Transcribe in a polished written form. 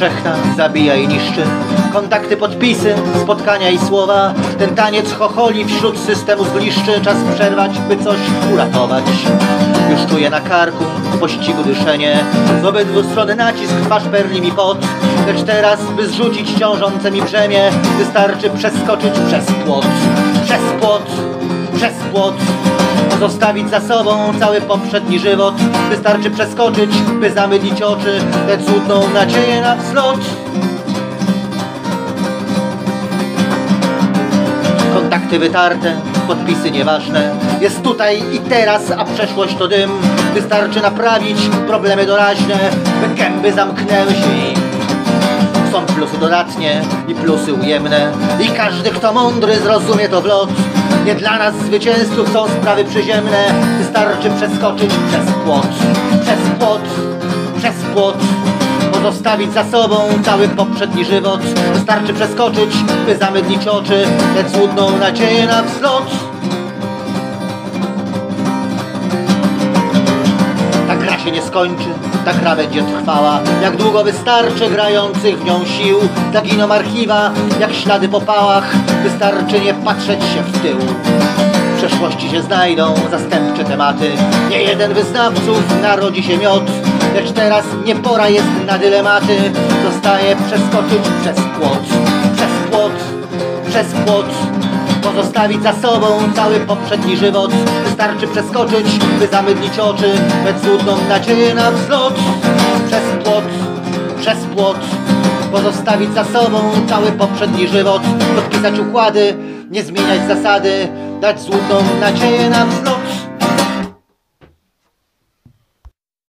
powszechna zabija i niszczy. Kontakty, podpisy, spotkania i słowa. Ten taniec chocholi wśród systemu zgliszczy. Czas przerwać, by coś uratować. Już czuję na karku w pościgu dyszenie. Z obydwu stron nacisk, twarz perli mi pot. Lecz teraz, by zrzucić ciążące mi brzemię, wystarczy przeskoczyć przez płot. Przez płot, przez płot. Pozostawić za sobą cały poprzedni żywot. Wystarczy przeskoczyć, by zamydlić oczy, tę cudną nadzieję na wzlot. Kontakty wytarte, podpisy nieważne. Jest tutaj i teraz, a przeszłość to dym. Wystarczy naprawić problemy doraźne, by gęby zamknęły się im. Są plusy dodatnie i plusy ujemne. I każdy, kto mądry, zrozumie to w lot. Nie dla nas zwycięzców są sprawy przyziemne. Wystarczy przeskoczyć przez płot. Przez płot, przez płot. Pozostawić za sobą cały poprzedni żywot. Wystarczy przeskoczyć, by zamydlić oczy, tę cudną nadzieję na wzlot. Ta gra się nie skończy, ta gra będzie trwała. Jak długo wystarczy grających w nią sił. Zaginą archiwa, jak ślady po pałach. Wystarczy nie patrzeć się w tył. W przeszłości się znajdą zastępcze tematy. Nie jeden wyznawców narodzi się miot. Lecz teraz nie pora jest na dylematy. Zostaje przeskoczyć przez płot. Przez płot, przez płot. Pozostawić za sobą cały poprzedni żywot. Wystarczy przeskoczyć, by zamydlić oczy, tę cudną nadzieję na wzlot. Przez płot, przez płot. Pozostawić za sobą cały poprzedni żywot. Podpisać układy, nie zmieniać zasady, dać cudną nadzieję na wzlot.